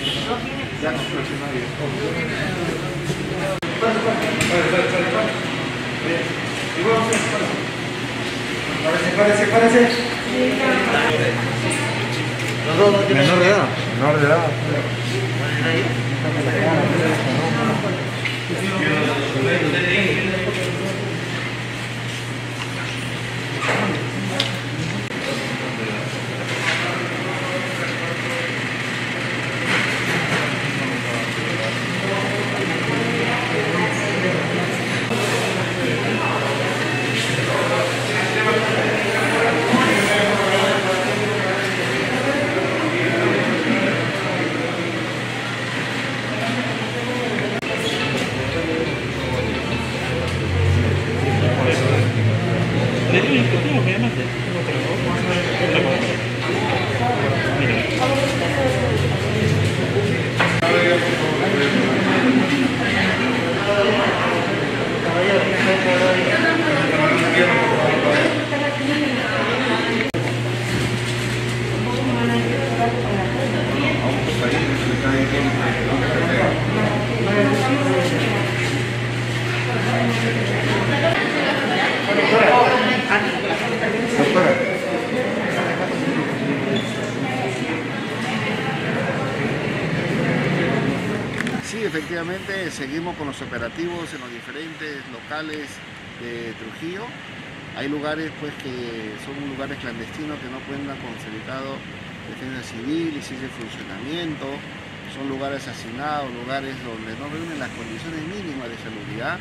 Ya nos presionó bien. Párese. Los dos no tienen Menor de edad. Menor de edad. Sí, efectivamente, seguimos con los operativos en los diferentes locales de Trujillo. Hay lugares pues que son lugares clandestinos que no cuentan con certificado de defensa civil y sin funcionamiento. Son lugares hacinados, lugares donde no reúnen las condiciones mínimas de salubridad.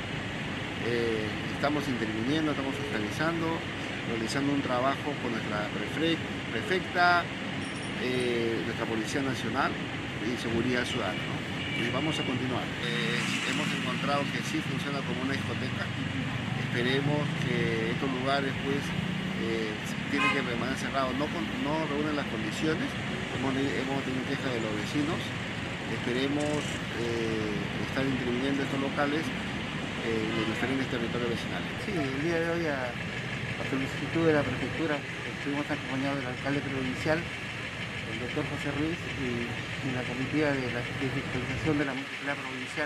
Estamos interviniendo, estamos fiscalizando, realizando un trabajo con nuestra prefecta, nuestra Policía Nacional y Seguridad Ciudadana, ¿no? Y vamos a continuar. Hemos encontrado que sí funciona como una discoteca. Esperemos que estos lugares pues tienen que permanecer cerrados, no reúnen las condiciones. Hemos tenido quejas de los vecinos. Esperemos estar interviniendo estos locales en los diferentes territorios vecinales. Sí, el día de hoy a solicitud de la prefectura estuvimos acompañados del alcalde provincial, el doctor José Ruiz, y la comitiva de fiscalización de la municipalidad provincial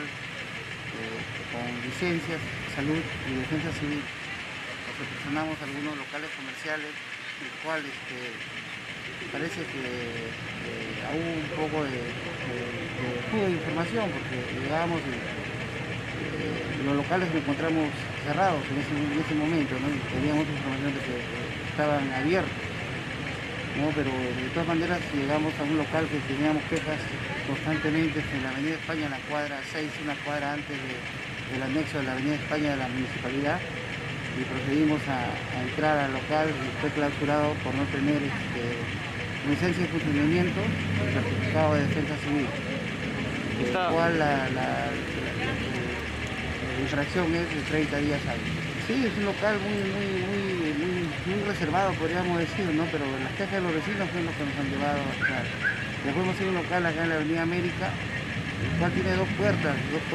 con licencias, salud y defensa civil. Nos represionamos algunos locales comerciales, el cual parece que aún un poco de información, porque llegamos y los locales nos encontramos cerrados en ese momento, ¿no? Teníamos información de que estaban abiertos, ¿no? Pero de todas maneras llegamos a un local que teníamos quejas constantemente en la Avenida España, en la cuadra 6, una cuadra antes del anexo de la Avenida España de la municipalidad, y procedimos a entrar al local y fue clausurado por no tener licencia de funcionamiento y certificado de defensa civil, el cual la infracción es de 30 días hábiles. Sí, es un local muy reservado, podríamos decir, ¿no? Pero las quejas de los vecinos son los que nos han llevado a entrar. Después hemos ido a un local acá en la Avenida América, el cual tiene dos puertas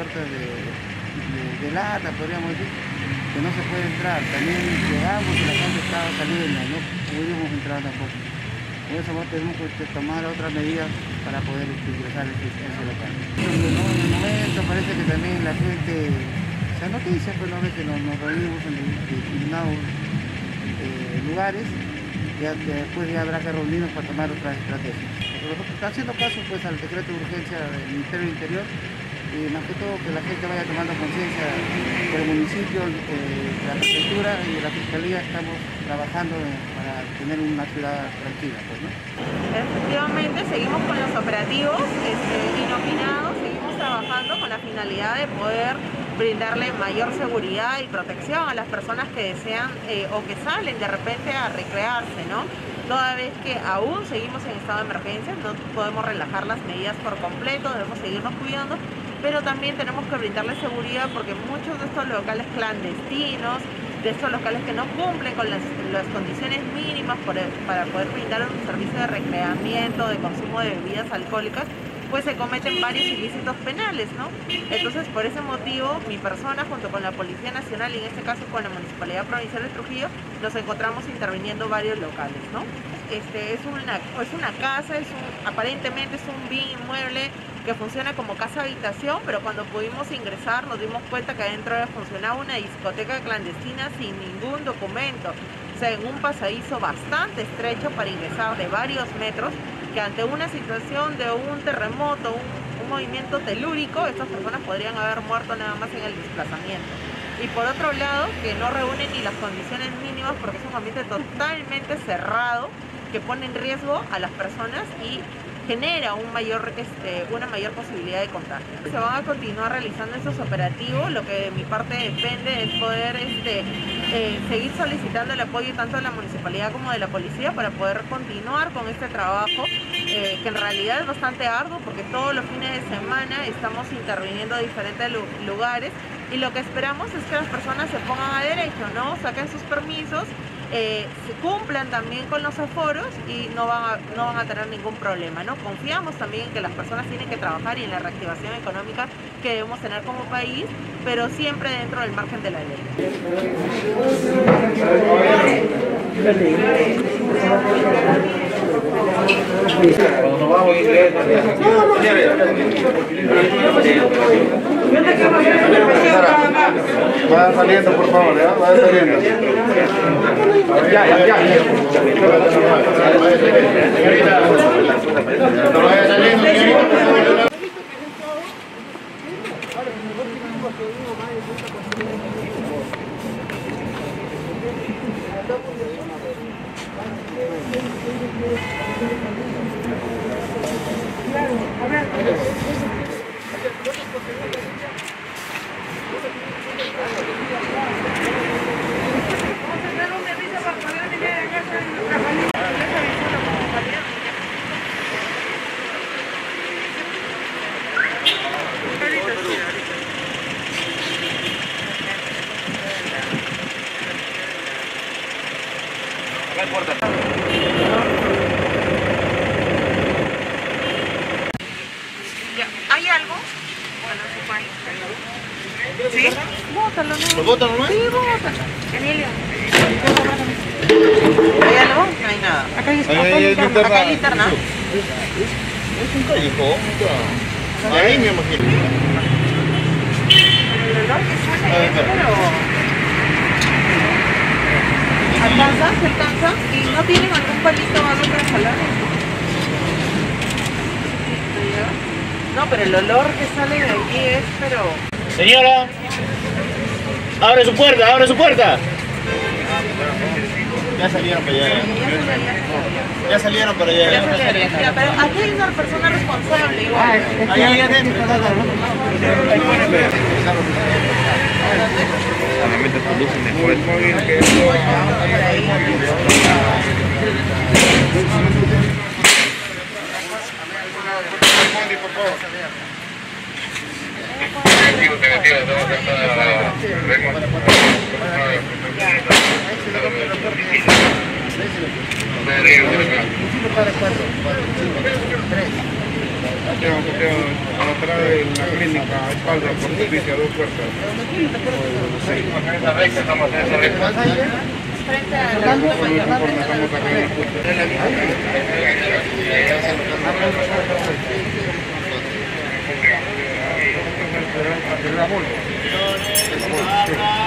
de lata, podríamos decir, que no se puede entrar. También llegamos y la gente estaba saliendo, no pudimos entrar tampoco. Por eso tenemos que tomar otras medidas para poder ingresar a ese local. En el momento parece que también la gente, o sea, noticias, pues no ve que nos reunimos en determinados lugares, ya después ya habrá que reunirnos para tomar otras estrategias. Nosotros estamos haciendo caso pues al decreto de urgencia del Ministerio del Interior, y más que todo que la gente vaya tomando conciencia del municipio, de la prefectura y de la fiscalía. Estamos trabajando para tener una ciudad tranquila, pues, ¿no? Efectivamente, seguimos con los operativos inopinados, seguimos trabajando con la finalidad de poder brindarle mayor seguridad y protección a las personas que desean o que salen de repente a recrearse, ¿no? Toda vez que aún seguimos en estado de emergencia, no podemos relajar las medidas por completo, debemos seguirnos cuidando, pero también tenemos que brindarle seguridad porque muchos de estos locales clandestinos, de estos locales que no cumplen con las condiciones mínimas para poder brindar un servicio de recreamiento, de consumo de bebidas alcohólicas, pues se cometen varios ilícitos penales, ¿no? Entonces, por ese motivo, mi persona, junto con la Policía Nacional y en este caso con la Municipalidad Provincial de Trujillo, nos encontramos interviniendo varios locales, ¿no? Es una casa, aparentemente es un bien inmueble que funciona como casa habitación, pero cuando pudimos ingresar nos dimos cuenta que adentro funcionaba una discoteca clandestina sin ningún documento, o sea, en un pasadizo bastante estrecho para ingresar de varios metros, que ante una situación de un terremoto, un movimiento telúrico, estas personas podrían haber muerto nada más en el desplazamiento. Y por otro lado, que no reúnen ni las condiciones mínimas porque es un ambiente totalmente cerrado que pone en riesgo a las personas y genera una mayor posibilidad de contagio. Se van a continuar realizando estos operativos, lo que de mi parte depende es poder seguir solicitando el apoyo tanto de la municipalidad como de la policía para poder continuar con este trabajo, que en realidad es bastante arduo porque todos los fines de semana estamos interviniendo a diferentes lugares y lo que esperamos es que las personas se pongan a derecho, ¿no? Saquen sus permisos, se cumplan también con los aforos y no van a tener ningún problema, ¿no? Confiamos también en que las personas tienen que trabajar y en la reactivación económica que debemos tener como país, pero siempre dentro del margen de la ley. Vaya saliendo, por favor, ¿ya? Vaya saliendo. Ya. Vaya saliendo. ¿Hay algo? ¿Sí? Bótalo, ¿no? ¿Lo botan nomás? Sí, bótalo. Emilio. ¿Hay algo? No hay nada. Acá hay linterna. Es un callejón. Ahí me imagino. El olor que sale es, pero... ¿Se alcanza? ¿Y no tienen algún palito o algo para jalar? No, pero el olor que sale de allí es, pero... Señora, abre su puerta. Ya salieron para allá. Ya salieron para allá. Ya, pero aquí hay una persona responsable igual. Ahí adentro. Solamente conducen mejor el móvil que esto. Atrás de la clínica, espalda por servicio a 2 puertas. Frente a la Ramón.